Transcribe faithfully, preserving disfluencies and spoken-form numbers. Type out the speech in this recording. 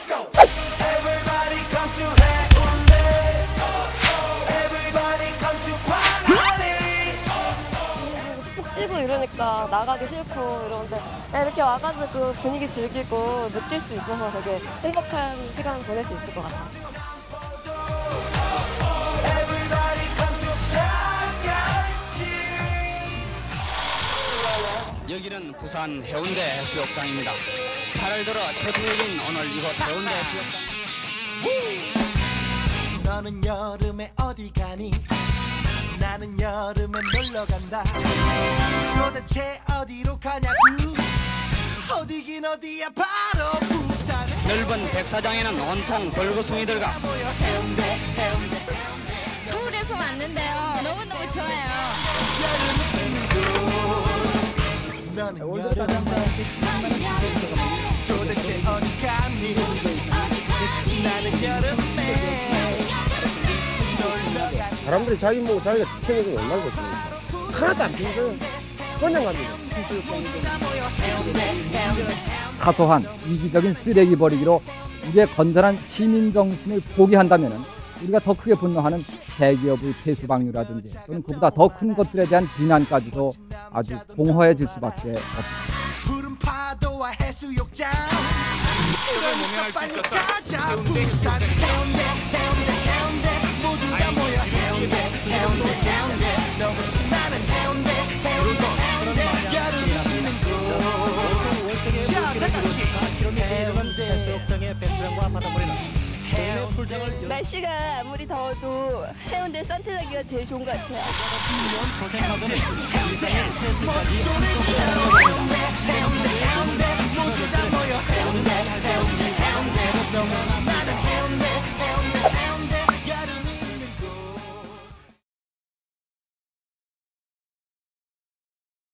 푹 찌고 이러니까 나가기 싫고 이러는데 이렇게 와가지고 그 분위기 즐기고 느낄 수 있어서 되게 행복한 시간 보낼 수 있을 것 같아요. 여기는 부산 해운대 해수욕장입니다. 팔월 들어 최고인 오늘 이곳 해운대 해수욕장. 너는 여름에 어디 가니? 나는 여름에 놀러 간다. 도대체 어디로 가냐고? 어디긴 어디야 바로 부산. 넓은 백사장에는 온통 벌거숭이들과 서울에서 왔는데요. 너무너무 좋아요. 너는 여름에 도대체 어디 가니? 나는 여름에 놀러 간다. 사람들이 자기 뭐 자기가 추천해서 얼마나 좋습니까? 하나도 안 힘들어요. 그냥 갑니다. 사소한 이기적인 쓰레기 버리기로 우리의 건전한 시민 정신을 포기한다면 우리가 더 크게 분노하는 대기업의 폐수 방류라든지 또는 그보다 더 큰 것들에 대한 비난까지도 아주 공허해질 수밖에 없습니다. 푸른 파도와 해수욕장 그러니까 빨리 가자. 부산 해운대 해운대 해운대 모두 다 모여 해운대 해운대 해운대 너무 신나는 해운대 해운대 해운대 여름이 있는 곳. 자, 다 같이 날씨가 아무리 더워도 해운대 산티나기가 제일 좋은 것 같아요. 해운대 해운대 해운대 해운대 모두 다 모여